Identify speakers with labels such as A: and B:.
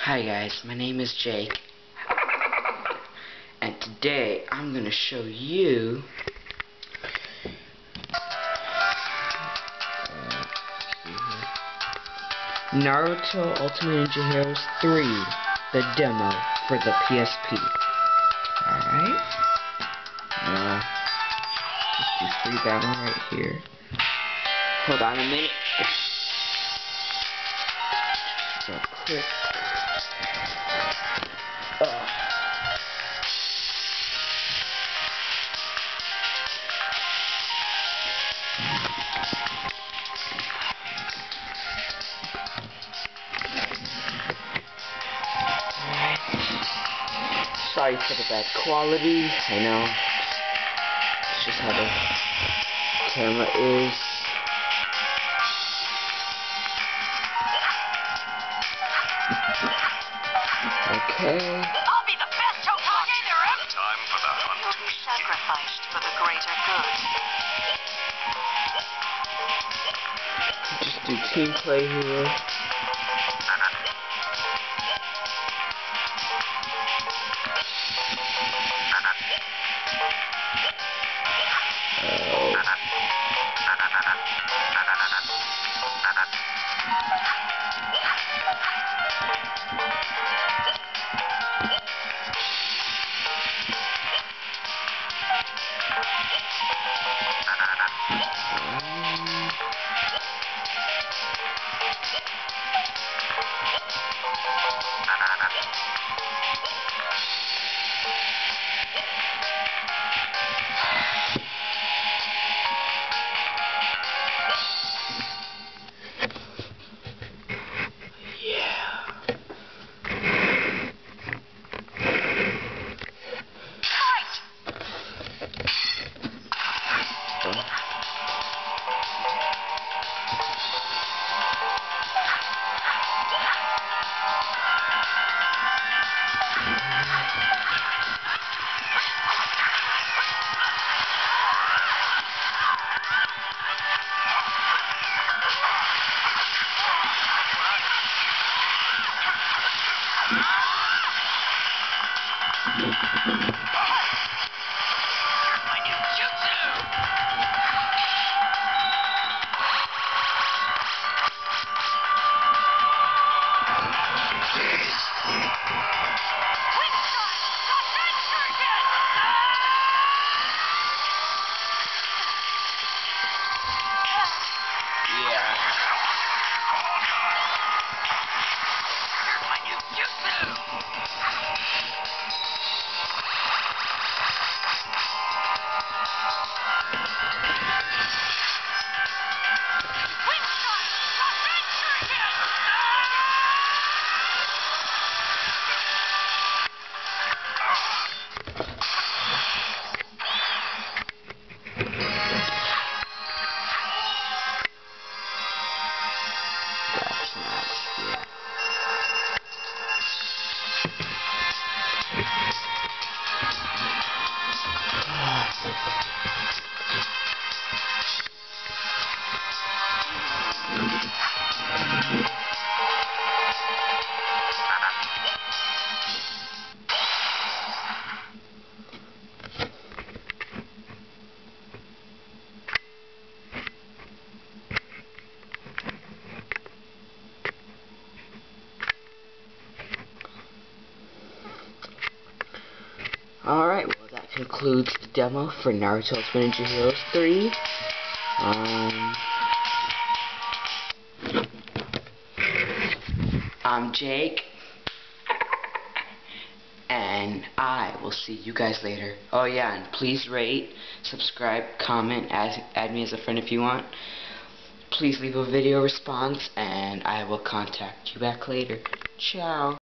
A: Hi guys, my name is Jake, and today I'm going to show you Naruto Ultimate Ninja Heroes 3, the demo for the PSP. Alright, let's do free battle right here. Hold on a minute. So quick. Sorry for the bad quality, I know. It's just how the camera is. Okay.
B: I'll be the best Hokage there ever. Time for the hunt. You'll be sacrificed for the greater good.
A: Just do team play here. Alright, well that concludes the demo for Naruto Ultimate Ninja Heroes 3. I'm Jake, and I will see you guys later. Oh yeah, and please rate, subscribe, comment, add me as a friend if you want. Please leave a video response, and I will contact you back later. Ciao.